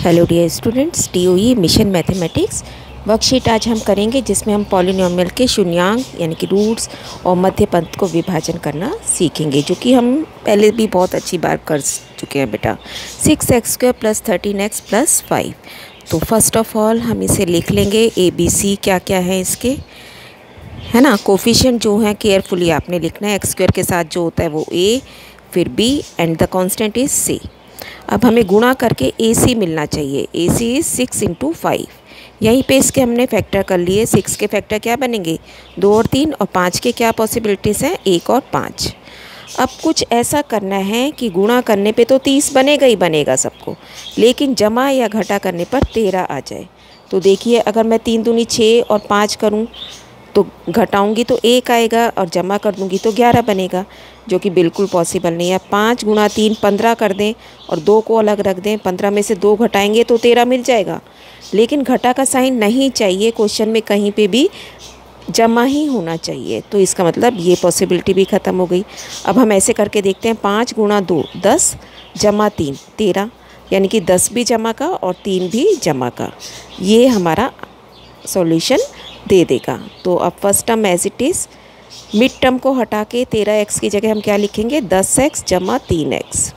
Hello dear students, TOE mission mathematics worksheet आज हम करेंगे जिसमें हम पॉलिनोमियल के शून्यांक यानी कि रूट्स और मध्य पंथ को विभाजन करना सीखेंगे, जो कि हम पहले भी बहुत अच्छी बार कर चुके हैं बेटा। 6x² + 13x + 5। तो फर्स्ट ऑफ ऑल हम इसे लिख लेंगे ABC क्या क्या है इसके, है ना। कोफिशिएंट जो है केयरफुली आपने लिखना है। x² के साथ जो होता है वो A, फिर B and the constant is C। अब हमें गुणा करके AC मिलना चाहिए। AC is 6 × 5। यहीं पे इसके हमने फैक्टर कर लिए। 6 के फैक्टर क्या बनेंगे, 2 और 3, और 5 के क्या पॉसिबिलिटीज़ हैं, 1 और 5। अब कुछ ऐसा करना है कि गुणा करने पे तो 30 बनेगा ही बनेगा सबको, लेकिन जमा या घटा करने पर 13 आ जाए। तो देखिए, अगर मैं 3 दूनी 6 और 5 करूँ तो घटाऊंगी तो 1 आएगा और जमा कर दूंगी तो 11 बनेगा, जो कि बिल्कुल पॉसिबल नहीं है। 5 × 3 15 कर दें और 2 को अलग रख दें। 15 में से 2 घटाएंगे तो 13 मिल जाएगा, लेकिन घटा का साइन नहीं चाहिए क्वेश्चन में, कहीं पे भी जमा ही होना चाहिए। तो इसका मतलब ये पॉसिबिलिटी भी ख़त्म हो गई। अब हम ऐसे करके देखते हैं। 5 × 2 10 जमा 3 13, यानी कि 10 भी जमा का और 3 भी जमा का। ये हमारा सॉल्यूशन दे देगा। तो अब first term as it is, mid term को हटा के 13x की जगह हम क्या लिखेंगे, 10x जमा 3x।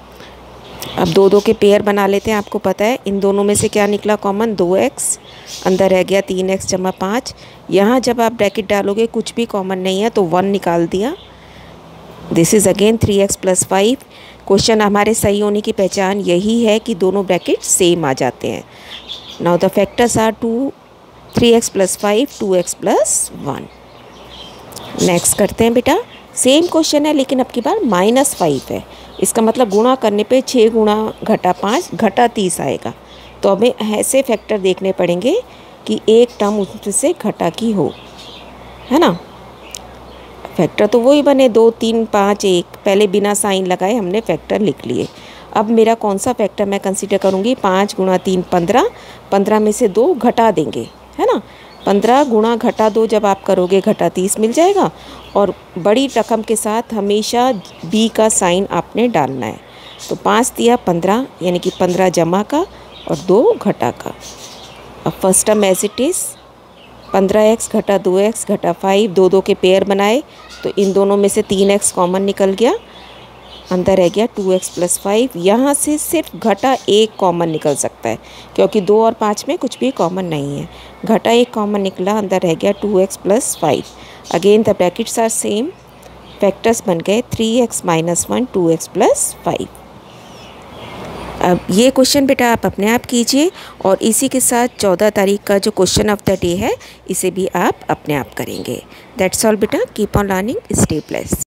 अब 2 के पेयर बना लेते हैं। आपको पता है इन दोनों में से क्या निकला कॉमन, 2x, अंदर रह गया 3x जमा 5। यहाँ जब आप ब्रैकेट डालोगे कुछ भी कॉमन नहीं है तो 1 निकाल दिया। This is again 3x + 5। Question हमारे सही होने की पहचान यही है कि दोनों ब्रैकेट सेम आ जाते हैं। Now the factors are 3x + 5 2x + 1। Next करते हैं बेटा। सेम क्वेश्चन है लेकिन अब की बार -5 है। इसका मतलब गुणा करने पे 6 × घटा 5 घटा 30 आएगा। तो हमें ऐसे फैक्टर देखने पड़ेंगे कि एक टर्म उससे घटा की हो, है ना। फैक्टर तो वही बने 2 3 5 1। पहले बिना साइन लगाए हमने फैक्टर लिख लिए। अब मेरा कौन सा फैक्टर मैं कंसीडर करूँगी, 5 × 3 15। 15 में से 2 घटा देंगे, है ना। 15 × घटा 2 जब आप करोगे घटा 30 मिल जाएगा। और बड़ी रकम के साथ हमेशा B का साइन आपने डालना है। तो 5 दिया 15, यानी कि 15 जमा का और 2 घटा का। अब first term as it is, 15x घटा 2x घटा 5, 2 के पेयर बनाए तो इन दोनों में से 3x कॉमन निकल गया, अंदर रह गया 2x + 5। यहाँ से सिर्फ घटा 1 कॉमन निकल सकता है, क्योंकि 2 और 5 में कुछ भी कॉमन नहीं है। घटा 1 कॉमन निकला, अंदर रह गया 2x + 5। Again the brackets are same. Factors बन गए 3x - 1 2x + 5। अब ये क्वेश्चन बेटा आप अपने आप कीजिए, और इसी के साथ 14 तारीख का जो क्वेश्चन ऑफ द डे है इसे भी आप अपने आप करेंगे। दैट्स ऑल बेटा, keep on learning, stay blessed.